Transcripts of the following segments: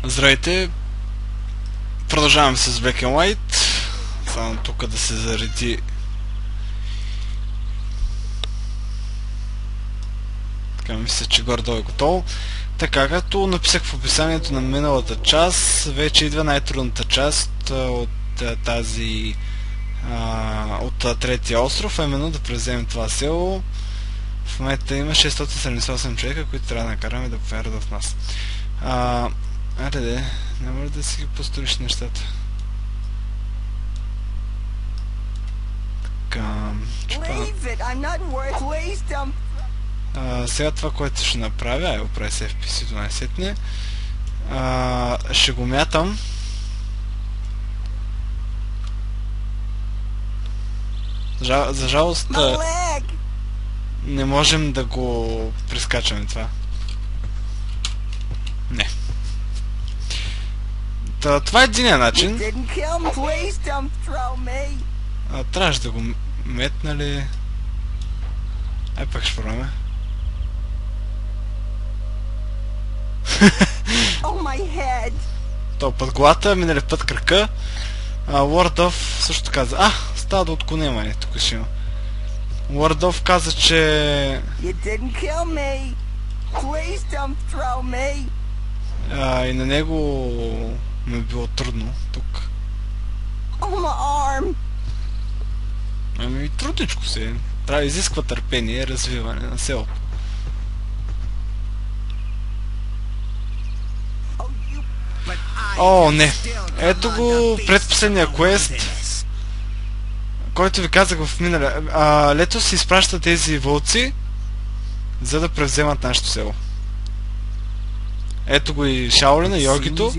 Здравейте! Продължаваме с Black and White. Само тук да се зареди. Така мисля, че горе-долу е готово. Така, както написах в описанието на миналата част, вече идва най-трудната част от тази от третия остров, а именно да превземем това село. В момента има 678 човека, които трябва да накараме да повярват в нас. Аре, няма ли да си ги построиш нещата? Така, сега това, което ще направя, оправя се FPC-то най-сетне. Ще го мятам. За жалост не можем да го прескачаме това. Не. Това е единия начин. Трябваше да го метна ли? Ай, пак ще пробваме. То път главата, минали път кръка. Word of също каза. Става да отклонемане, тук ще има. Word of каза, че... и на него ми е било трудно тук. Ами трудничко се. Трябва да изисква търпение и развиване на селото. О, не. Ето го предпоследния квест, който ви казах в миналия. Лето се изпраща тези вълци, за да превземат нашето село. Ето го и Шаолина, Йогито.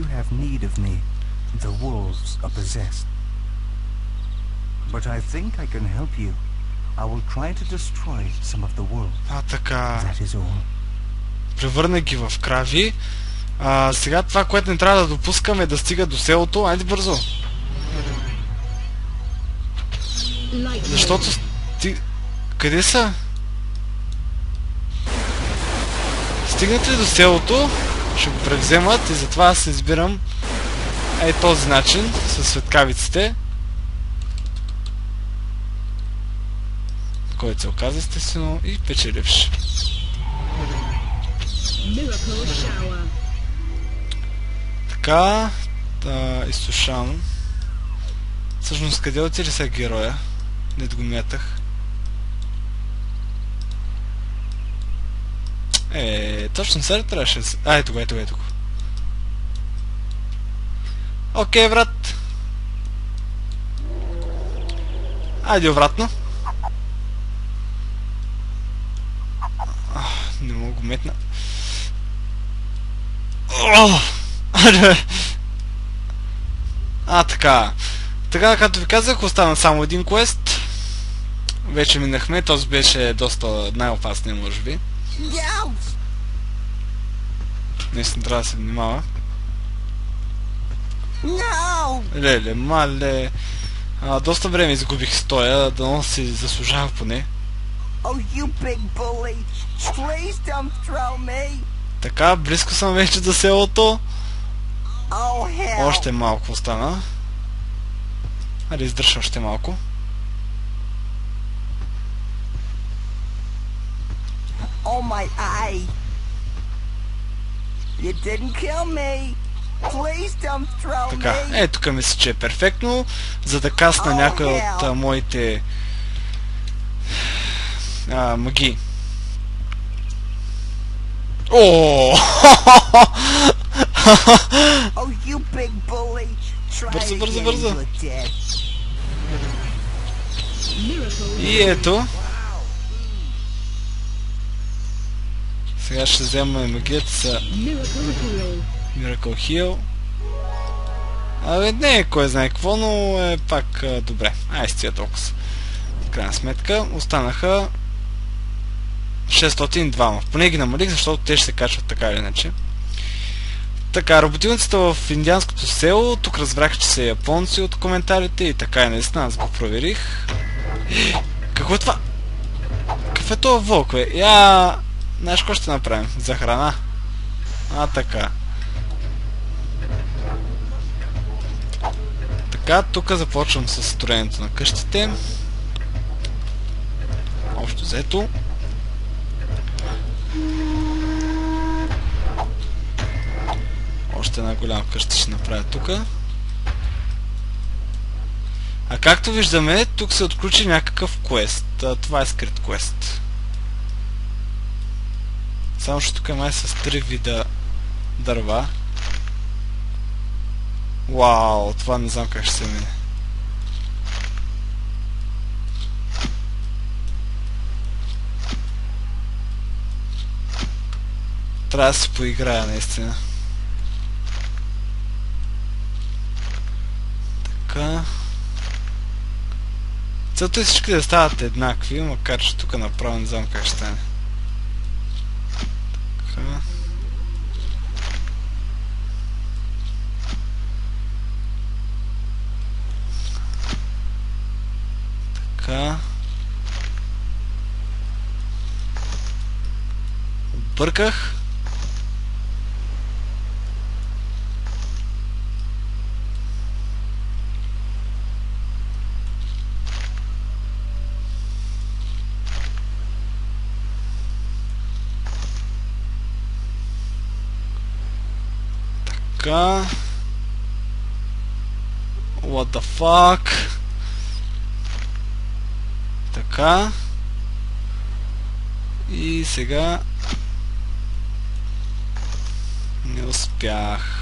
Така. Превърна ги в крави. Сега това, което не трябва да допускаме, е да стига до селото. Айде бързо. Защото къде са? Стигнат ли до селото, ще го превземат и затова аз се избирам този начин с светкавиците, който се оказа естествено и печеливш. Така, изсушавам. Всъщност къде отиде сега героя? Не го мятах. Точно сега трябваше... ето го. Окей, брат. Айде обратно. Не мога го метна. Така. Така, както ви казах, остана само един квест. Вече минахме, този беше доста най-опасният, може би. Наистина трябва да се внимава. Леле, мале. Доста време изгубих стоя, дано си заслужава поне. Така, близко съм вече до селото. Още малко остана. Аре, издържа още малко. Така, тук мисля, че е перфектно, за да касна някой от моите магии. Бързо. И ето. Сега ще взема магията са Miracle Heal. Не е кой знае какво, но е пак добре. С тия толкова. В крайна сметка останаха 602. Поне ги намалих, защото те ще се качват така или иначе. Така, работилницата в индианското село. Тук разбрах, че са японци от коментарите и така и наистина, аз го проверих. Какво е това? Какъв е това вълк, бе? Знаеш какво ще направим? За храна. Така. Така, тук започвам с строенето на къщите. Общо взето. Още една голяма къща ще направя тук. А както виждаме, тук се отключи някакъв квест. Това е скрит квест. Само че тук е май с 3 вида дърва. Вау, това не знам как ще се мине. Трябва да се поиграя наистина. Така. Целта е всички да стават еднакви, макар че тук направо не знам как ще стане. Така. Така. Обърках. Така. What the fuck? Така. И сега не успях.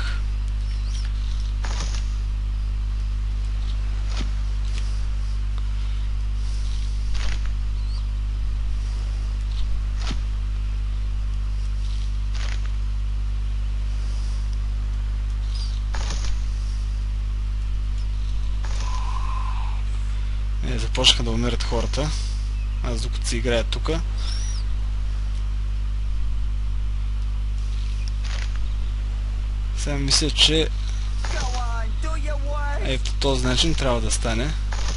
Започнаха да умират хората. Аз докато си играя тука. Сега мисля, че по този начин трябва да стане.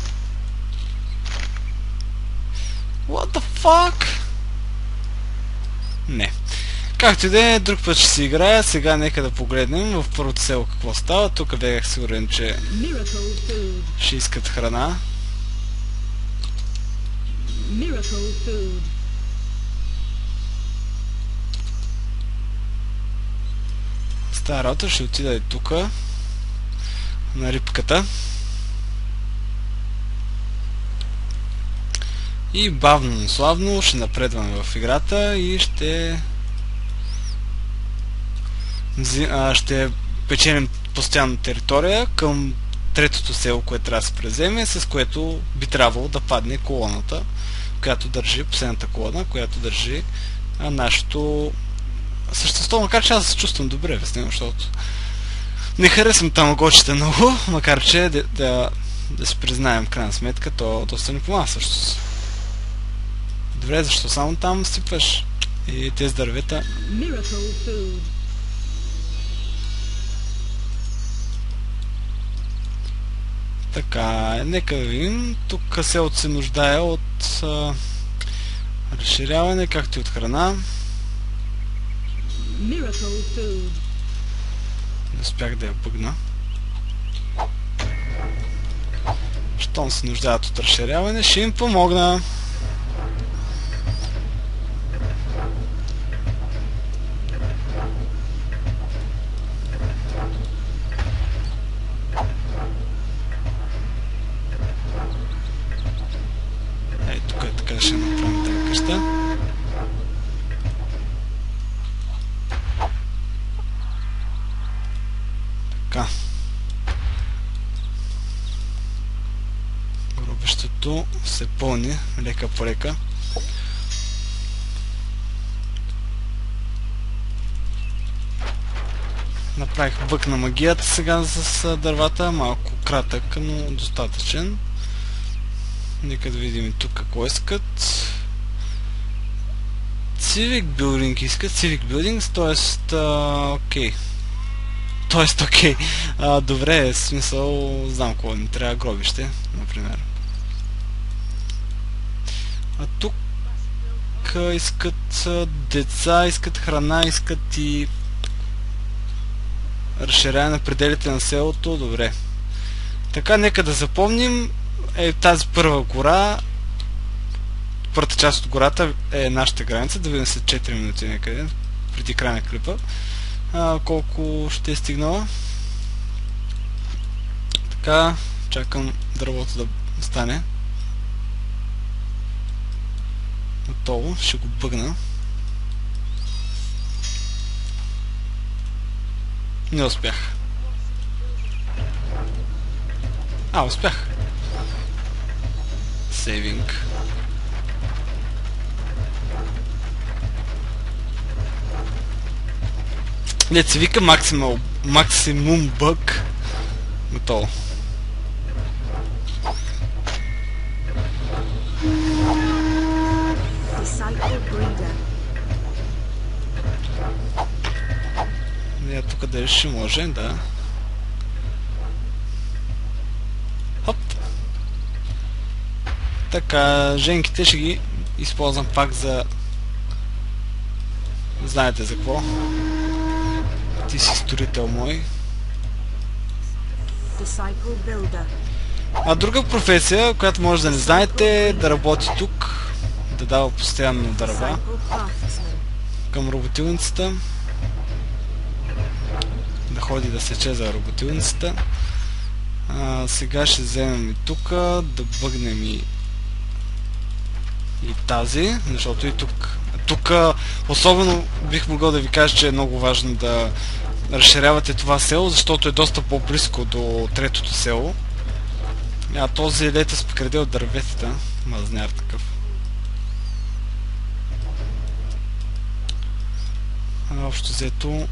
What the fuck? Не. Както и да е, друг път ще си играя. Сега нека да погледнем в първото село какво става. Тук бягах сигурен, че ще искат храна. С тази работа ще отида и тук на рибката и бавно, но славно ще напредваме в играта и ще печелим постоянна територия към третото село, което трябва да се преземе, с което би трябвало да падне колоната, която държи, последната колона, която държи нашето същество, макар че аз се чувствам добре в него, защото не харесвам тамагочите много, макар че да си признаем в крайна сметка, то доста ни помага също. Добре, защо само там сипваш и тези дървета? Така, нека да видим. Тук селото се нуждае от разширяване, както и от храна. Не успях да я бъгна. Щом се нуждаят от разширяване, ще им помогна. Тук е така, ще направим тази къща. Така. Гробището се пълни лека по лека. Направих бък на магията сега с дървата, малко кратък, но достатъчен. Нека да видим тук какво искат. Civic Building искат, Civic Buildings, т.е. окей. Тоест, окей. Добре, в смисъл, знам какво ни трябва, гробище, например. А тук искат деца, искат храна, искат и разширяване на пределите на селото. Добре. Така, нека да запомним, тази първа гора, първата част от гората е нашата граница, да видим след 4 минути някъде, преди края на клипа, колко ще е стигнала. Така, чакам дървото да стане. Готово, ще го бъгна. Не успях. Успях. Сейвинг. Не, се вика максимум бъг. Готово. Не, тук да ще може, да. Хоп. Така, женките ще ги използвам пак за... Знаете за какво? Ти си строител мой. Друга професия, която може да не знаете, е да работи тук, да дава постоянно дърва към роботилницата, да ходи да сече за роботилницата. Сега ще вземем и тук, да бъгнем и тази, защото и тук особено бих могъл да ви кажа, че е много важно да разширявате това село, защото е доста по-близко до третото село. Този лето спокреде от дърветата, мазняр такъв. Общо взето...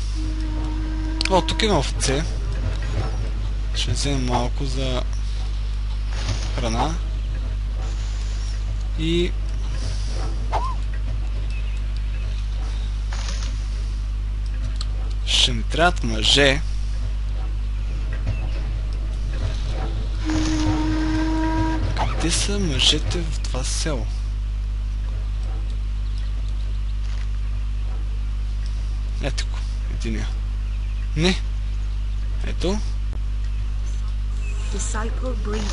тук има овце. Ще вземем малко за храна. И... ще ни трябват мъже. Къде са мъжете в това село? Ето го, единия. Не. Ето. Disciple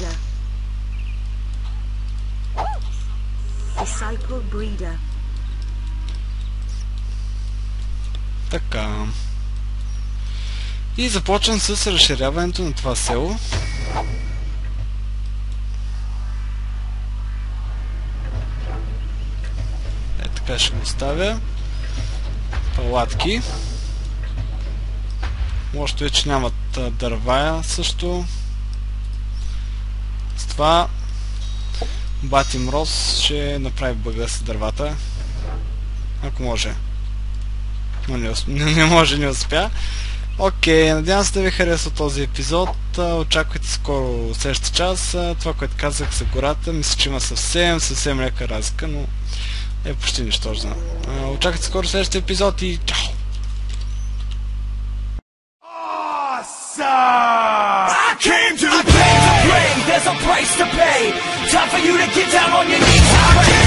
breeder. Така. И започвам с разширяването на това село. Така ще го оставя. Палатки. Лошото е, че нямат дърва също. С това Бати Мроз ще направи бъга с дървата. Ако може. Но не може, не успя. Окей, надявам се да ви харесва този епизод. Очаквайте скоро следващата част. Това, което казах за гората, мисля, че има съвсем лека разлика, но е почти нищожна. Очаквайте скоро следващия епизод и чао! I came to play, there's a price to pay. Time for you to get down on your knees.